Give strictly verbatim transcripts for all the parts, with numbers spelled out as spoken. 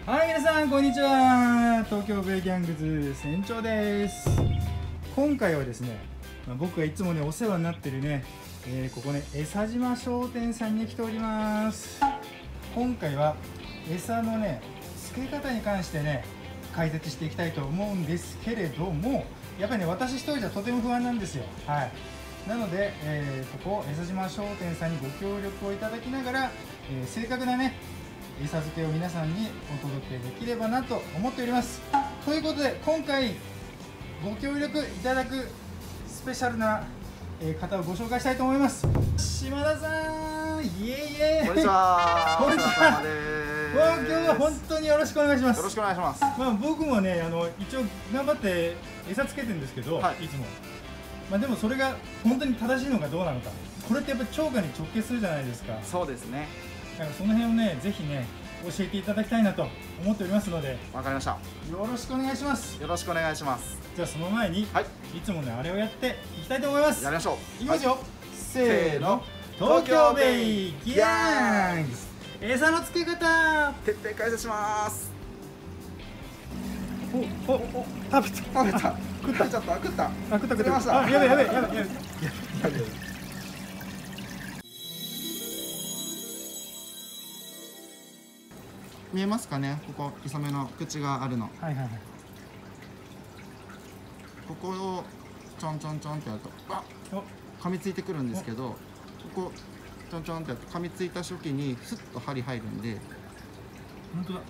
はい、皆さんこんにちは。東京ベイギャングズ船長です。今回はですね、まあ、僕がいつもねお世話になってるね、えー、ここね江佐島商店さんに来ております。今回は餌のね付け方に関してね解説していきたいと思うんですけれども、やっぱりね私一人じゃとても不安なんですよ。はい。なので、えー、ここ江佐島商店さんにご協力をいただきながら、えー、正確なね餌付けを皆さんにお届けできればなと思っております。ということで今回ご協力いただくスペシャルな方をご紹介したいと思います。島田さん、イエイエイ。 こんにちは。 こんにちは。わあ、今日は本当によろしくお願いします。 よろしくお願いします。 まあ僕もね、あの一応頑張って餌つけてるんですけど、はい、いつも。まあでもそれが本当に正しいのかどうなのか。これってやっぱり腸がに直結するじゃないですか。 そうですね。 だからその辺をね、ぜひね、教えていただきたいなと思っておりますので。 わかりました。 よろしくお願いします。 よろしくお願いします。 じゃあその前に、はい、いつもねあれをやっていきたいと思います。 やりましょう。 いきますよ。はい、せーの、東京ベイギャングズ餌の付け方徹底解説します。 おおお、食べた食べた食ったちゃった食ったあ食った食ったました。 あ、やべやべやべやべやべ。 見えますかね、ここイサメの口があるの。 はいはいはい。 ここをちょんちょんちょんってやるとあ噛みついてくるんですけど、ここちょんちょんってやって噛みついた初期にスッと針入るんで。 本当だ、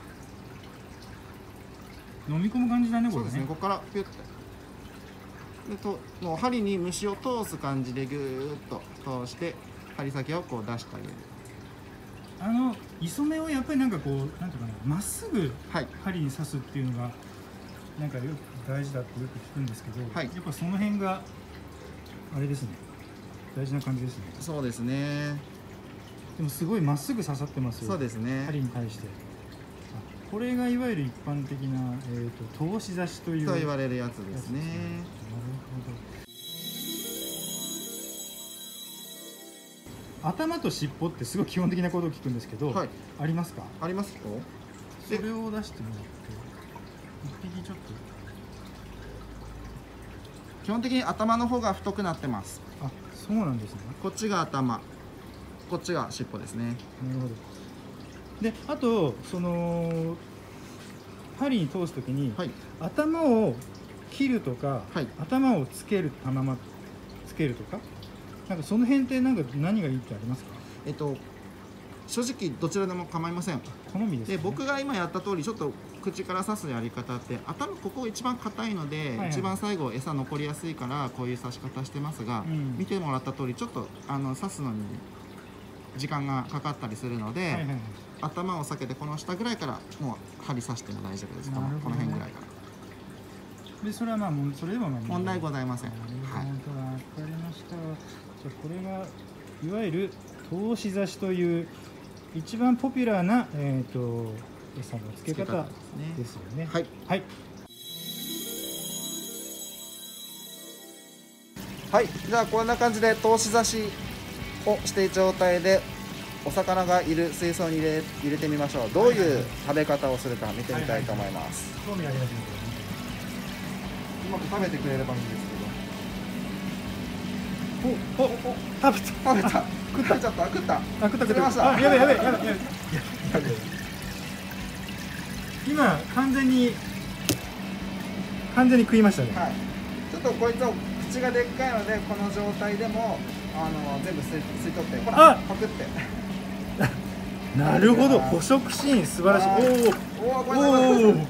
飲み込む感じだねこれね。 そうですね、ここからピュッてでともう針に虫を通す感じでぐーっと通して針先をこう出してあげる。 あの磯目をやっぱりなんかこうなんていうかな、まっすぐはい針に刺すっていうのがなんかよく大事だってよく聞くんですけど、 はい、 やっぱその辺があれですね、大事な感じですね。 そうですね。 でもすごいまっすぐ刺さってますよ。 そうですね。 針に対して。これがいわゆる一般的な、えーと、通し刺しというと言われるやつですね。なるほど。頭と尻尾ってすごい基本的なことを聞くんですけど、はい、ありますか？ ありますよ。 それを出してもらって一匹ちょっと。 基本的に頭の方が太くなってます。 あ、そうなんですね。 こっちが頭、こっちが尻尾ですね。 なるほど。で、あとその針に通すときに、はい、頭を切るとか、はい、頭をつけるたままつけるとか、なんかその辺ってなんか何がいいってありますか？ えっと正直どちらでも構いません。 好みですね。 で、僕が今やった通りちょっと口から刺すやり方って頭ここ一番硬いので、はいはい、一番最後餌残りやすいからこういう刺し方してますが、うん、見てもらった通りちょっとあの刺すのに時間がかかったりするので、はいはいはい、頭を避けてこの下ぐらいからもう針刺しても大丈夫です。この、この辺ぐらいから。 でそれはまあそれでも問題ございません。 はい。わかりました。じゃあこれがいわゆる通し刺しという一番ポピュラーなえっ、ー、と餌の付け方ですよね。 はい。はい。はい。じゃあこんな感じで通し刺しをしている状態でお魚がいる水槽に入れ入れてみましょう。どういう食べ方をするか見てみたいと思います。 興味ありますね。 うまく食べてくれればいいんですけど。おおお食べた食べた食ったちゃった食ったあ食った食ったました。 やべやべやべやべやべ。今完全に完全に食いましたね。 はい。ちょっとこいつは口がでっかいのでこの状態でもあの全部吸い吸い取ってほらパクって。 なるほど、捕食シーン素晴らしい。おおおお。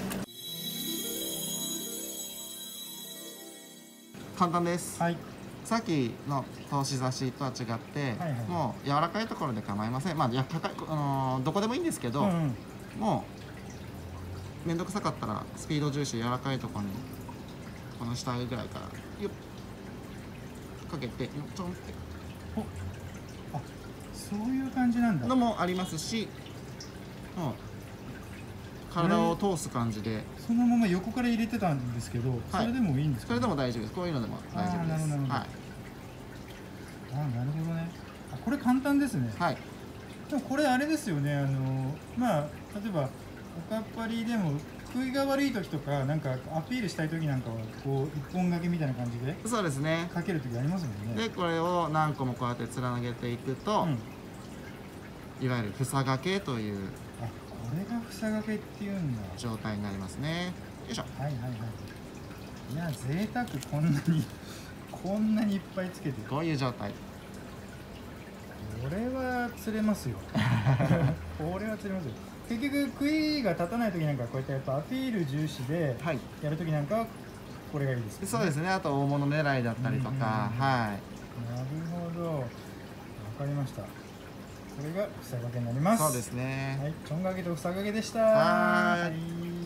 簡単です。 はい。 さっきの通し刺しとは違って、はいはい、もう柔らかいところで構いません。まあ、や高い、あのー、どこでもいいんですけど、うんうん、もう面倒くさかったらスピード重視柔らかいところにこの下ぐらいからよっかけてよっちょんって。 あ、そういう感じなんだ。 のもありますし、もう体を通す感じで、 そのまま横から入れてたんですけど、はい、それでもいいんですか？ それでも大丈夫です。こういうのでも大丈夫です。 あ、なるほど、はい、あ、なるほどね。あ、これ簡単ですね。 はい。 でもこれあれですよね。あのまあ例えばおかっぱりでも食いが悪い時とか、なんかアピールしたい時なんかはこう一本掛けみたいな感じでそうですね、 かける時ありますもんね。 でこれを何個もこうやってつなげていくと、うん、いわゆる房掛けという、 あ、これが房掛けっていうんだ、 状態になりますね。よいしょ。 はいはいはい。いや贅沢、こんなにこんなにいっぱいつけて、 こういう状態。 これは釣れますよこれは釣れますよ。結局食いが立たない時なんかこうやってやっぱアピール重視でやる時なんかはこれがいいですね。 そうですね。あと大物狙いだったりとか、はい。 なるほど、わかりました。これが房掛けになります。 そうですね。 はい、ちょんがけと房掛けでした。 はい。はい、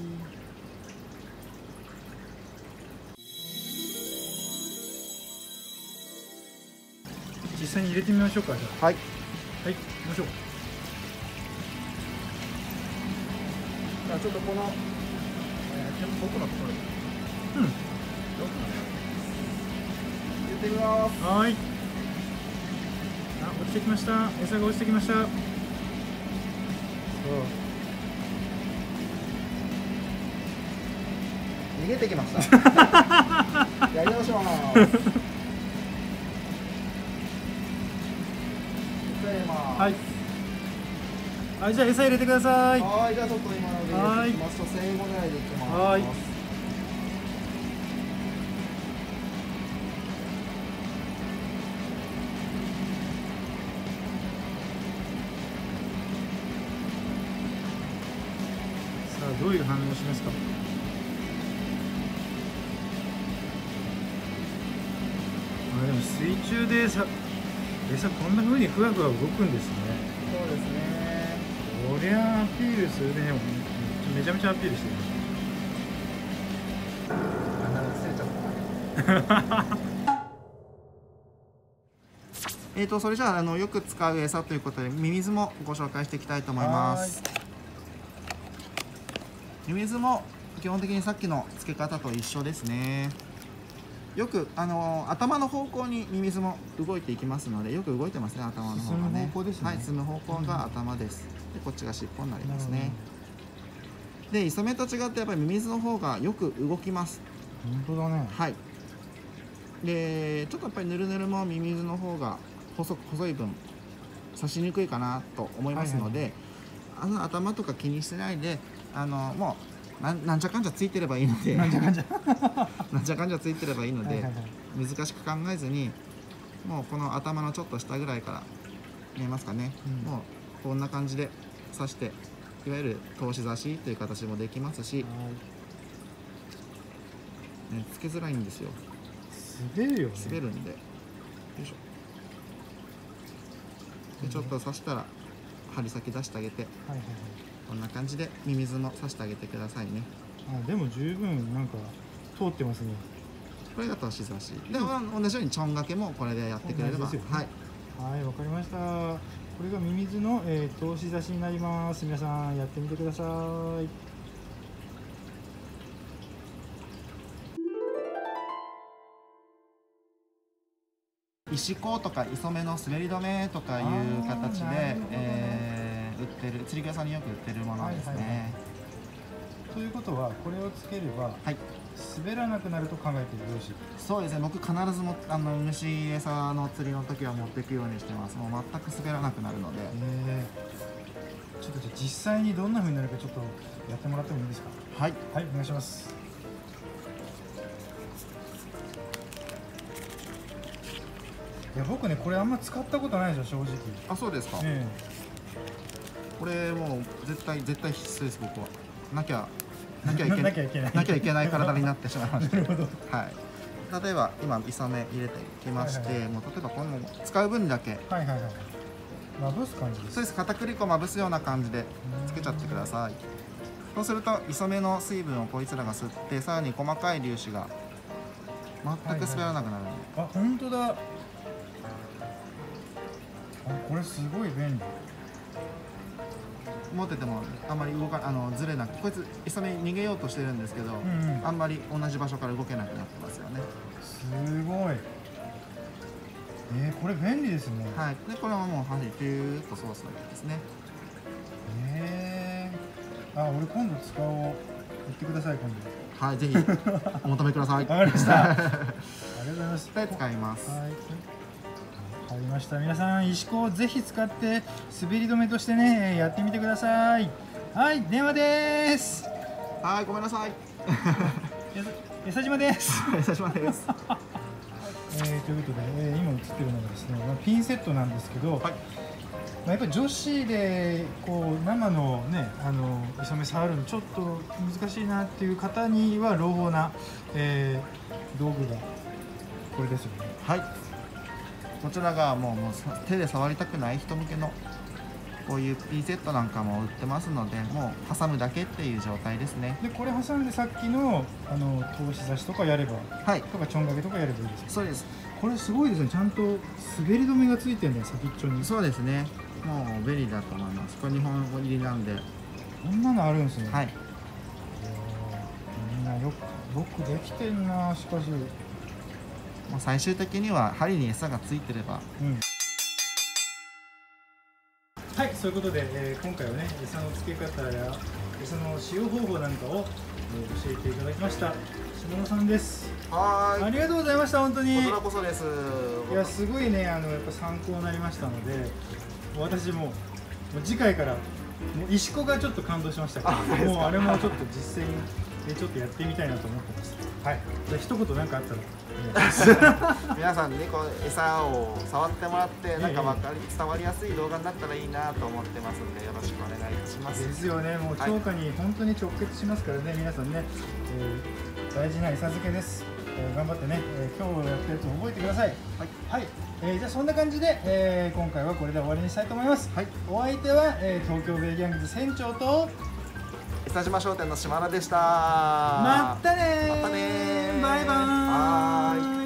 実際に入れてみましょうか。じゃあ、はい、はい、行きましょう。 じゃあちょっとこの、えー、僕のところに、うん、入れてみます。 はい。あ、落ちてきました。餌が落ちてきました。そう。 逃げてきました。やり直します。 はい。はい、じゃあ餌入れてください。 はい、じゃあちょっと今ので入れていきますと、せいご狙いでいきます。はい。さあ、どういう反応しますか。あ、でも水中でさ、餌こんな風にふわふわ動くんですね。 そうですね。 こりゃアピールするね。めちゃめちゃアピールしてる。 えーとそれじゃあ、あのよく使う餌ということでミミズもご紹介していきたいと思います。ミミズも基本的にさっきの付け方と一緒ですね。よくあの頭の方向にミミズも動いていきますので、よく動いてますね、頭の方がね。はい、進む方向が頭です。でこっちが尻尾になりますね。で磯目と違ってやっぱりミミズの方がよく動きます。 本当だね。 はい。でちょっとやっぱりヌルヌルもミミズの方が細細い分刺しにくいかなと思いますので、あの頭とか気にしてないで、あのもうな ん, なんちゃかんじゃついてればいいのでなんちゃかんじゃなんちゃかんじゃついてればいいので、難しく考えずに、もうこの頭のちょっと下ぐらいから見えますかね、うん、もうこんな感じで刺して、いわゆる通し刺しという形もできますし、ね、つけづらいんですよ。 滑るよね。 滑るんで、よいしょ。でちょっと刺したら針先出してあげて、はいはいはい、こんな感じでミミズも刺してあげてくださいね。 あ、でも十分なんか通ってますね。 これが通し刺しで、同じようにちょん掛けもこれでやってくれれば、はい、 はい、わかりました。これがミミズの、えー、通し刺しになります。皆さんやってみてください。 石膏とか磯目の滑り止めとかいう形で、えー、売ってる、釣り具屋さんによく売ってるものですね。はいはいはい、 ということはこれをつければ、はい、滑らなくなると考えてよろしい？ そうですね。僕必ずもあの虫餌の釣りの時は持っていくようにしてます。もう全く滑らなくなるので。えー、ちょっとじゃあ実際にどんな風になるかちょっとやってもらってもいいですか？ はい、 はい、お願いします。いや僕ね、これあんま使ったことないですよ、正直。 あ、そうですか。えー、これもう絶対絶対必須です。僕はなきゃなきゃいけないなきゃいけないなきゃいけない体になってしまいました。なるほど。はい。例えば今磯目入れていきまして、はいはいはい、もう例えばこの使う分だけ、はいはいはい、 まぶす感じです。 そうです。片栗粉まぶすような感じでつけちゃってください。そうすると磯目の水分をこいつらが吸って、さらに細かい粒子が全く滑らなくなるので、 はいはい、あ、本当だ。あ、これすごい便利。 持っててもあんまり動かあのずれなく、こいつ磯目逃げようとしてるんですけど、うんうん、あんまり同じ場所から動けなくなってますよね。 すごい。えー、これ便利ですね。 はい。でこれはもう針ピューッと通すだけですね。 えー、 あ、俺今度使おう。言ってください、今度。 はい、ぜひお求めください。 わかりました。ありがとうございます。 で使います。 はい。わかりました。皆さん石膏をぜひ使って滑り止めとしてねやってみてください。はい、電話です。 はい、ごめんなさい。 江佐島です。 江佐島です。 えー、ということで、えー、今映ってるのがですね、まあ、ピンセットなんですけど、はい、まあ、やっぱり女子でこう生のね、あのイソメ触るのちょっと難しいなっていう方には朗報な、えー、道具がこれですよね。 はい。こちらがもう、もう手で触りたくない人向けのこういうピンセットなんかも売ってますので、もう挟むだけっていう状態ですね。 でこれ挟んでさっきのあの通し差しとかやれば、はい、とかちょんがけとかやればいいですか。 そうです。 これすごいですね。ちゃんと滑り止めがついてるんだよ、先っちょに。 そうですね。もう便利だと思います。これ日本語入りなんで。 こんなのあるんですね。 はい。 みんなよくよくできてんな。しかし。 もう最終的には針に餌がついてれば。うん。 はい、そういうことで、えー、今回はね、餌の付け方や餌の使用方法なんかを、えー、教えていただきました。下野さんです。 はい。 ありがとうございました。本当に。 こちらこそです。 いや、すごいね、あのやっぱ参考になりましたので、私ももう次回からもう石子がちょっと感動しましたけど、もうあれもちょっと実践でちょっとやってみたいなと思ってます。はい。じゃあ一言何かあったら。 皆さんにこう餌を触ってもらってなんか分かり伝わりやすい動画になったらいいなと思ってますのでよろしくお願いいたします。 ですよね。もう強化に本当に直結しますからね、皆さんね、えー、大事な餌付けです。えー、頑張ってね、えー、今日やったやつを覚えてください。はい、はい、えー、じゃあそんな感じで、えー、今回はこれで終わりにしたいと思います。はい、お相手は、えー、東京ベイギャングズ船長と江佐島商店の島田でした。 またねー。 またねー。 バイバーイ。 はーい。